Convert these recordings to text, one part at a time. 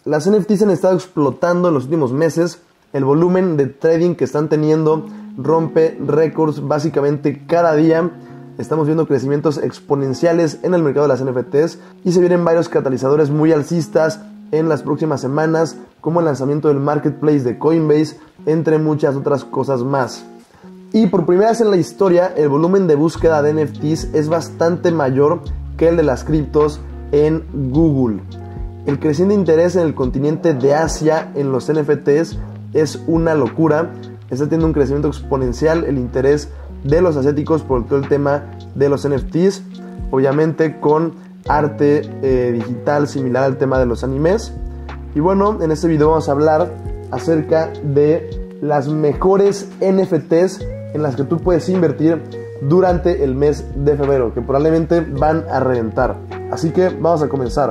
las NFTs han estado explotando en los últimos meses. El volumen de trading que están teniendo rompe récords básicamente cada día. Estamos viendo crecimientos exponenciales en el mercado de las NFTs y se vienen varios catalizadores muy alcistas en las próximas semanas, como el lanzamiento del marketplace de Coinbase, entre muchas otras cosas más. Y por primera vez en la historia, el volumen de búsqueda de NFTs es bastante mayor que el de las criptos en Google. El creciente interés en el continente de Asia en los NFTs es una locura. Está teniendo un crecimiento exponencial el interés de los asiáticos por todo el tema de los NFTs, obviamente con arte digital similar al tema de los animes. Y bueno, en este video vamos a hablar acerca de las mejores NFTs en las que tú puedes invertir durante el mes de febrero, que probablemente van a reventar. Así que vamos a comenzar.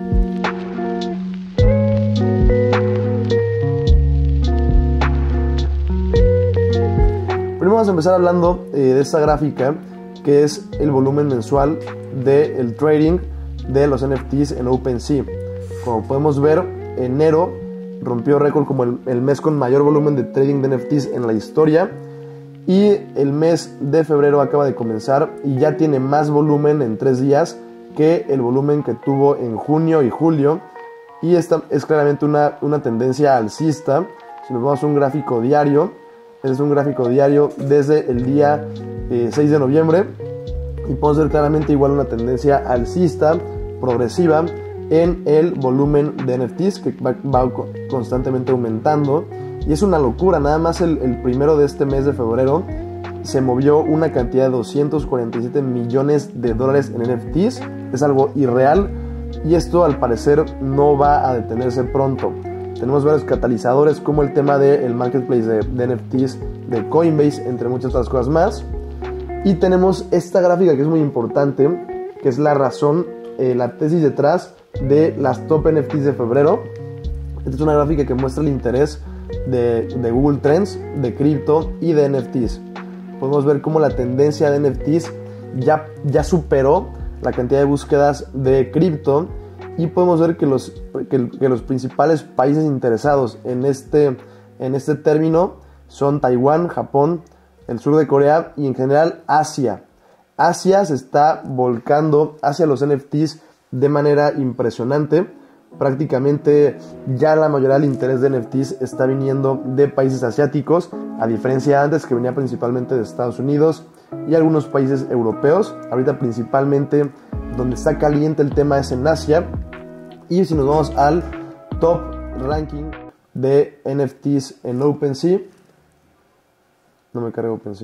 Primero vamos a empezar hablando de esta gráfica, que es el volumen mensual del trading de los NFTs en OpenSea. Como podemos ver, enero rompió récord como el mes con mayor volumen de trading de NFTs en la historia, y el mes de febrero acaba de comenzar y ya tiene más volumen en 3 días que el volumen que tuvo en junio y julio, y esta es claramente una tendencia alcista. Si nos vamos a un gráfico diario, este es un gráfico diario desde el día 6 de noviembre, y podemos ver claramente igual una tendencia alcista progresiva en el volumen de NFTs, que va constantemente aumentando. Y es una locura, nada más el primero de este mes de febrero se movió una cantidad de 247 millones de dólares en NFTs. Es algo irreal, y esto al parecer no va a detenerse pronto. Tenemos varios catalizadores, como el tema del marketplace de NFTs de Coinbase, entre muchas otras cosas más. Y tenemos esta gráfica que es muy importante, que es la razón, la tesis detrás de las top NFTs de febrero. Esta es una gráfica que muestra el interés de Google Trends, de cripto y de NFTs. Podemos ver cómo la tendencia de NFTs ya superó la cantidad de búsquedas de cripto, y podemos ver que los principales países interesados en este término son Taiwán, Japón, el sur de Corea y en general Asia. Asia se está volcando hacia los NFTs de manera impresionante. Prácticamente ya la mayoría del interés de NFTs está viniendo de países asiáticos, a diferencia de antes, que venía principalmente de Estados Unidos y algunos países europeos. Ahorita principalmente donde está caliente el tema es en Asia. Y si nos vamos al top ranking de NFTs en OpenSea, no me carga OpenSea.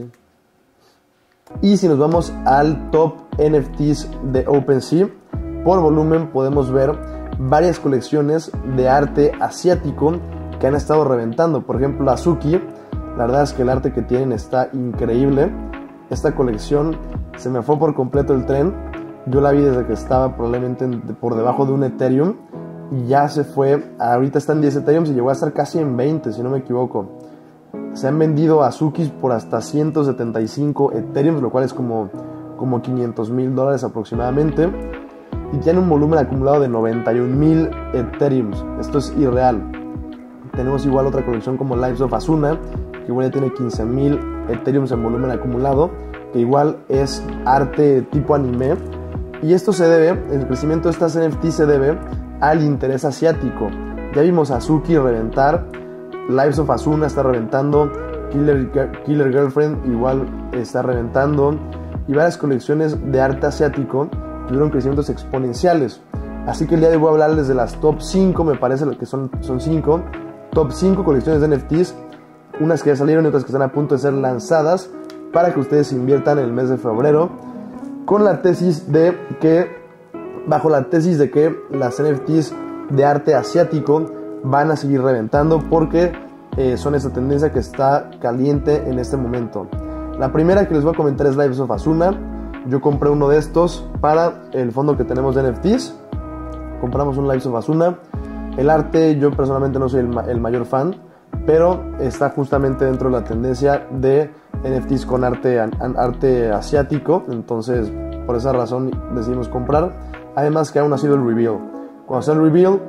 Y si nos vamos al top NFTs de OpenSea, por volumen podemos ver varias colecciones de arte asiático que han estado reventando. Por ejemplo, Azuki, la verdad es que el arte que tienen está increíble. Esta colección se me fue por completo el tren. Yo la vi desde que estaba probablemente por debajo de un Ethereum, y ya se fue, ahorita está en 10 Ethereum y llegó a estar casi en 20, si no me equivoco. Se han vendido Azukis por hasta 175 Ethereum, lo cual es como $500,000 aproximadamente, y tiene un volumen acumulado de 91,000 Ethereum. Esto es irreal. Tenemos igual otra colección como Lives of Asuna, que igual ya tiene 15,000 Ethereum en volumen acumulado, que igual es arte tipo anime. Y esto se debe, el crecimiento de estas NFT se debe al interés asiático. Ya vimos a Azuki reventar, Lives of Asuna está reventando, Killer Girlfriend igual está reventando, y varias colecciones de arte asiático tuvieron crecimientos exponenciales. Así que el día de hoy voy a hablarles de las top 5, me parece que son 5, top 5 colecciones de NFTs, unas que ya salieron y otras que están a punto de ser lanzadas, para que ustedes inviertan en el mes de febrero, con la tesis de que, bajo la tesis de que las NFTs de arte asiático van a seguir reventando, porque son esa tendencia que está caliente en este momento. La primera que les voy a comentar es Lives of Asuna. Yo compré uno de estos para el fondo que tenemos de NFTs. Compramos un Lives of Asuna. El arte, yo personalmente no soy el mayor fan, pero está justamente dentro de la tendencia de NFTs con arte asiático. Entonces, por esa razón decidimos comprar. Además que aún ha sido el reveal. Cuando sea el reveal,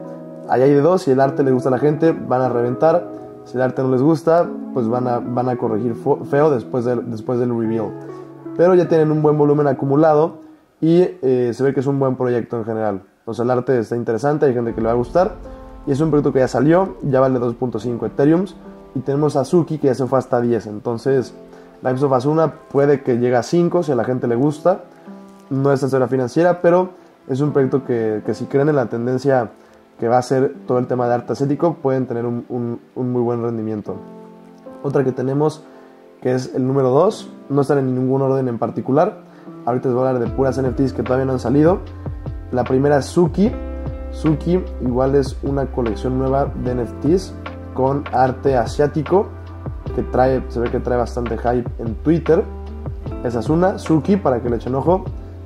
ahí hay de dos. Si el arte les gusta a la gente, van a reventar. Si el arte no les gusta, pues van a corregir feo después del reveal. Pero ya tienen un buen volumen acumulado y se ve que es un buen proyecto en general. O sea, el arte está interesante, hay gente que le va a gustar. Y es un proyecto que ya salió, ya vale 2.5 Ethereums. Y tenemos a Suki que ya se fue hasta 10. Entonces, Lives of Asuna puede que llegue a 5 si a la gente le gusta. No es asesoría financiera, pero es un proyecto que si creen en la tendencia que va a ser todo el tema de arte ascético, pueden tener un muy buen rendimiento. Otra que tenemos, que es el número 2, no están en ningún orden en particular. Ahorita les voy a hablar de puras NFTs que todavía no han salido. La primera es Suki. Suki igual es una colección nueva de NFTs con arte asiático que se ve que trae bastante hype en Twitter. Esa es una, Suki, para que le echen ojo.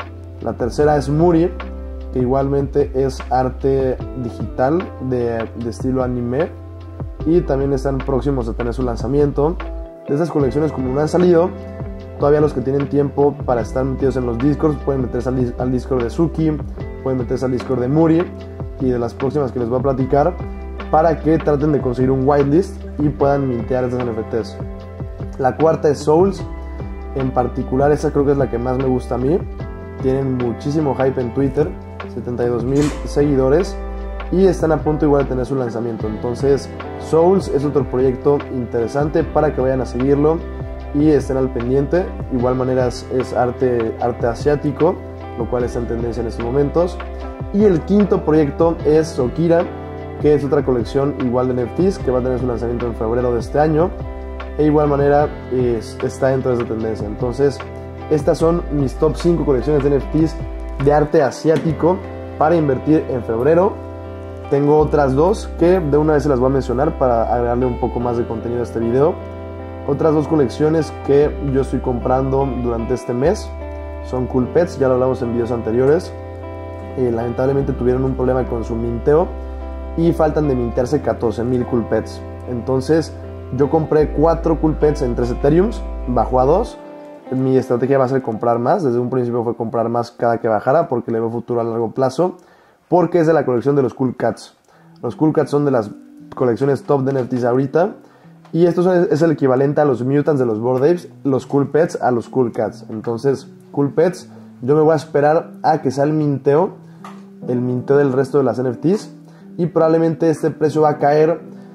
La tercera es Muri, que igualmente es arte digital de estilo anime y también están próximos a tener su lanzamiento. De esas colecciones, como no han salido, todavía los que tienen tiempo para estar metidos en los Discords pueden meterse al Discord de Suki, pueden meterse al Discord de Muri y de las próximas que les voy a platicar, para que traten de conseguir un whitelist y puedan mintear esas NFTs. La cuarta es Souls. En particular, esa creo que es la que más me gusta a mí. Tienen muchísimo hype en Twitter, 72,000 seguidores y están a punto igual de tener su lanzamiento. Entonces, Souls es otro proyecto interesante para que vayan a seguirlo y estén al pendiente. Igual manera es arte asiático, lo cual está en tendencia en estos momentos. Y el quinto proyecto es Sokira, que es otra colección igual de NFTs que va a tener su lanzamiento en febrero de este año. E igual manera está dentro de esa tendencia. Entonces, estas son mis top 5 colecciones de NFTs de arte asiático para invertir en febrero. Tengo otras dos que de una vez se las voy a mencionar para agregarle un poco más de contenido a este video. Otras dos colecciones que yo estoy comprando durante este mes son Cool Pets, ya lo hablamos en videos anteriores. Lamentablemente tuvieron un problema con su minteo y faltan de mintearse 14,000 Cool Pets. Entonces yo compré 4 Cool Pets en 3 Ethereums, bajó a 2. Mi estrategia va a ser comprar más. Desde un principio fue comprar más cada que bajara porque le veo futuro a largo plazo, porque es de la colección de los Cool Cats. Los Cool Cats son de las colecciones top de NFTs ahorita, y esto es el equivalente a los Mutants de los Bored Apes, los Cool Pets a los Cool Cats. Entonces, Cool Pets, yo me voy a esperar a que sea el minteo del resto de las NFTs, y probablemente este precio va a caer.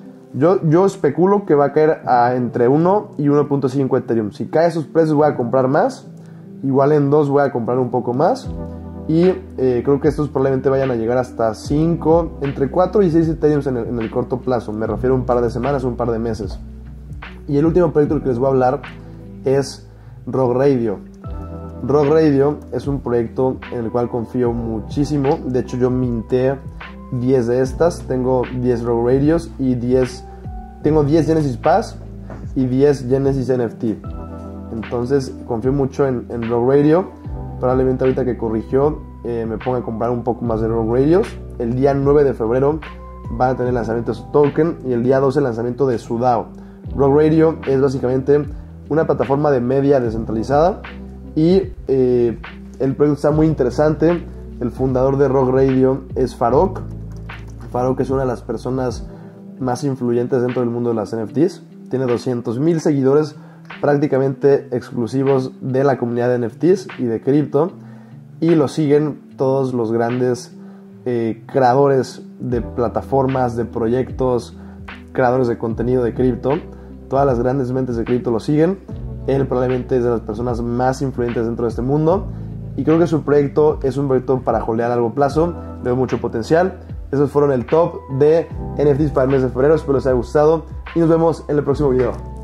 Yo especulo que va a caer a entre 1 y 1.5 Ethereum. Si cae esos precios voy a comprar más. Igual en 2 voy a comprar un poco más. Y creo que estos probablemente vayan a llegar hasta 5, entre 4 y 6 Ethereum en el corto plazo. Me refiero a un par de semanas, un par de meses. Y el último proyecto del que les voy a hablar es Rogue Radio. Rogue Radio es un proyecto en el cual confío muchísimo. De hecho, yo minté 10 de estas. Tengo 10 Rogue Radios y tengo 10 Genesis Pass y 10 Genesis NFT. Entonces confío mucho en Rogue Radio. Probablemente ahorita que corrigió me ponga a comprar un poco más de Rogue Radios. El día 9 de febrero van a tener el lanzamiento de su token y el día 12 el lanzamiento de su DAO. Rogue Radio es básicamente una plataforma de media descentralizada y el proyecto está muy interesante. El fundador de Rogue Radio es Farokh. Farokh es una de las personas más influyentes dentro del mundo de las NFTs. Tiene 200,000 seguidores prácticamente exclusivos de la comunidad de NFTs y de cripto, y lo siguen todos los grandes creadores de plataformas, de proyectos, creadores de contenido de cripto. Todas las grandes mentes de cripto lo siguen. Él probablemente es de las personas más influyentes dentro de este mundo, y creo que su proyecto es un proyecto para holdear a largo plazo. Le veo mucho potencial. Esos fueron el top de NFTs para el mes de febrero. Espero les haya gustado y nos vemos en el próximo video.